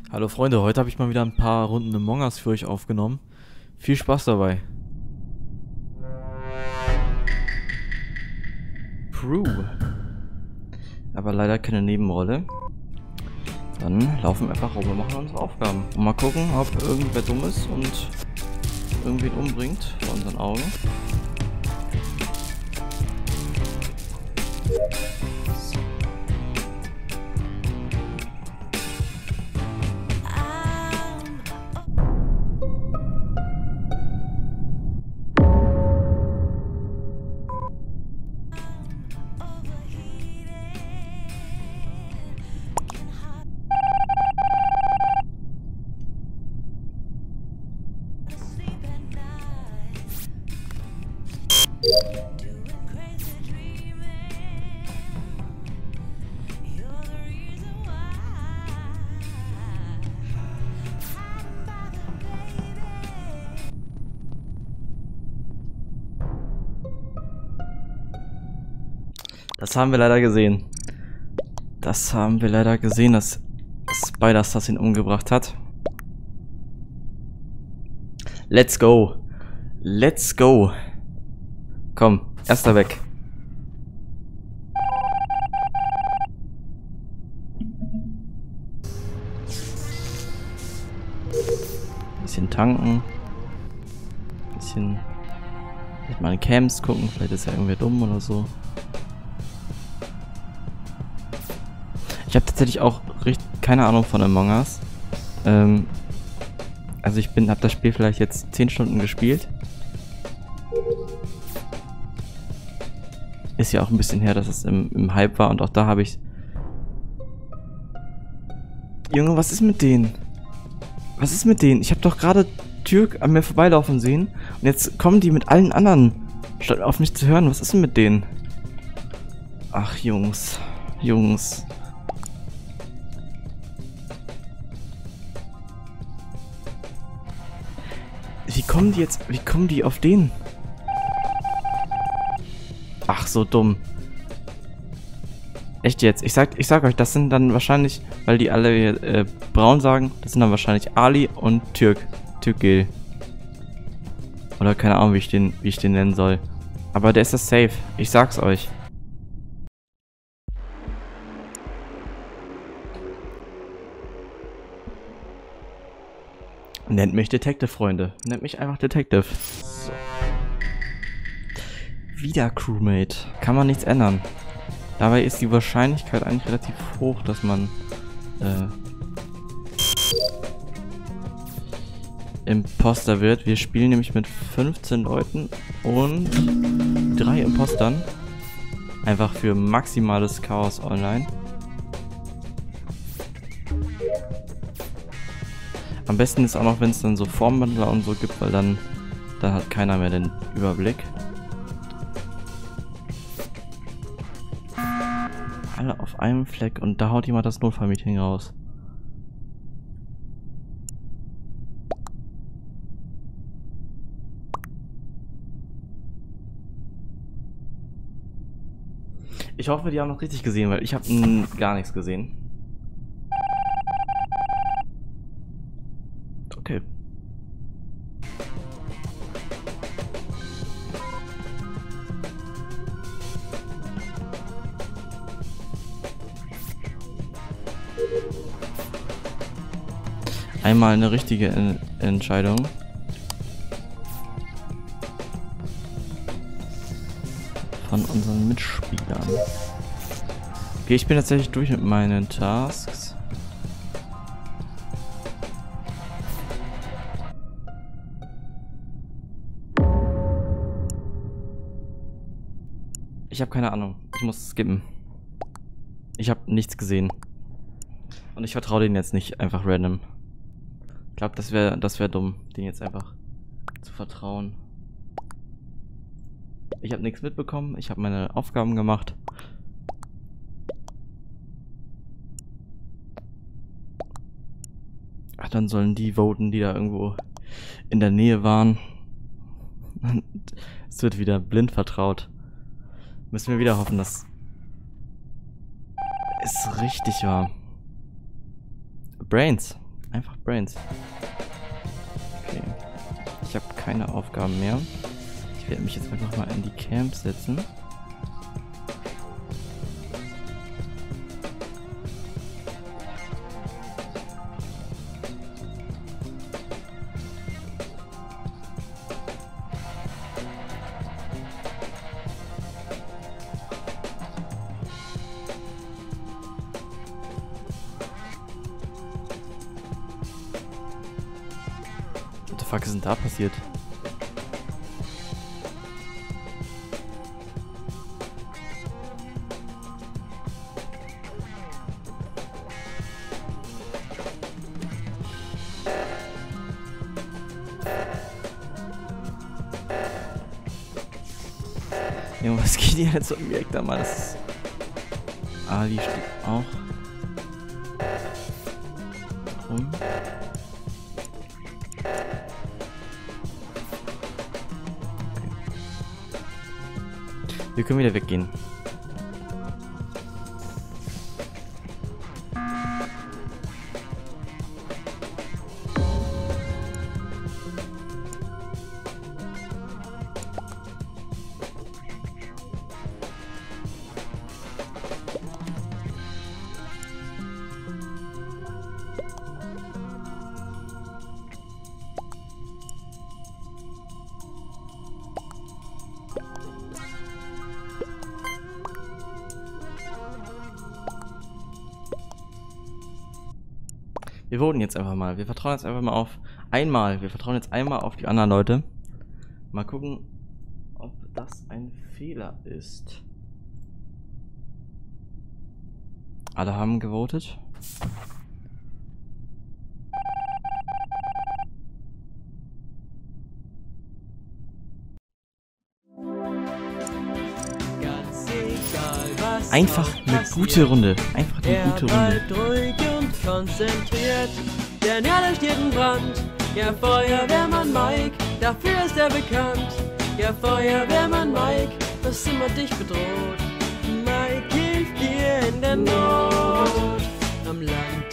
Hallo Freunde, heute habe ich mal wieder ein paar Runden Among Us für euch aufgenommen. Viel Spaß dabei. Crew. Aber leider keine Nebenrolle. Dann laufen wir einfach rum und machen unsere Aufgaben. Und mal gucken, ob irgendwer dumm ist und irgendwen umbringt vor unseren Augen. Das haben wir leider gesehen. Dass Spider-Stars ihn umgebracht hat. Let's go. Let's go. Komm, erster weg. Bisschen tanken. Bisschen mit meinen Camps gucken. Vielleicht ist ja irgendwer dumm oder so. Ich habe tatsächlich auch keine Ahnung von Among Us. Also ich habe das Spiel vielleicht jetzt 10 Stunden gespielt. Ist ja auch ein bisschen her, dass es im Hype war und auch da habe ich... Junge, was ist mit denen? Was ist mit denen? Ich habe doch gerade Türk an mir vorbeilaufen sehen und jetzt kommen die mit allen anderen, statt auf mich zu hören. Was ist denn mit denen? Ach, Jungs. Jungs. Wie kommen die auf den? Ach, so dumm. Echt jetzt? Ich sag euch, das sind dann wahrscheinlich, weil die alle braun sagen, das sind dann wahrscheinlich Ali und Türkgil. Oder keine Ahnung, wie ich den nennen soll. Aber der ist das safe. Ich sag's euch. Nennt mich Detective, Freunde. Nennt mich einfach Detective. So. Wieder Crewmate. Kann man nichts ändern. Dabei ist die Wahrscheinlichkeit eigentlich relativ hoch, dass man Imposter wird. Wir spielen nämlich mit 15 Leuten und 3 Impostern. Einfach für maximales Chaos online. Am besten ist auch noch, wenn es dann so Formwandler und so gibt, weil dann hat keiner mehr den Überblick. Alle auf einem Fleck und da haut jemand das Notfallmeeting raus. Ich hoffe, die haben noch richtig gesehen, weil ich habe gar nichts gesehen. Okay. Einmal eine richtige Entscheidung. Von unseren Mitspielern. Okay, ich bin tatsächlich durch mit meinen Tasks. Ich habe keine Ahnung. Ich muss skippen. Ich habe nichts gesehen. Und ich vertraue denen jetzt nicht einfach random. Ich glaube, das wär dumm, denen jetzt einfach zu vertrauen. Ich habe nichts mitbekommen. Ich habe meine Aufgaben gemacht. Ach, dann sollen die voten, die da irgendwo in der Nähe waren. Es wird wieder blind vertraut. Müssen wir wieder hoffen, dass es richtig war. Brains. Einfach Brains. Okay. Ich habe keine Aufgaben mehr. Ich werde mich jetzt einfach mal in die Camps setzen. Was ist denn da passiert? Junge, was geht hier jetzt so im Weg da mal? Das ist... Ali steht auch rum. Wir können wieder weggehen. Wir voten jetzt einfach mal. Wir vertrauen jetzt einfach mal auf einmal. Wir vertrauen jetzt einmal auf die anderen Leute. Mal gucken, ob das ein Fehler ist. Alle haben gewotet. Einfach eine gute Runde. Einfach eine gute Runde. Ruhig und konzentriert, denn er steht in Brand. Der Feuerwehrmann Mike, dafür ist er bekannt. Der Feuerwehrmann Mike, was immer dich bedroht. Mike hilft dir in der Not. Am Land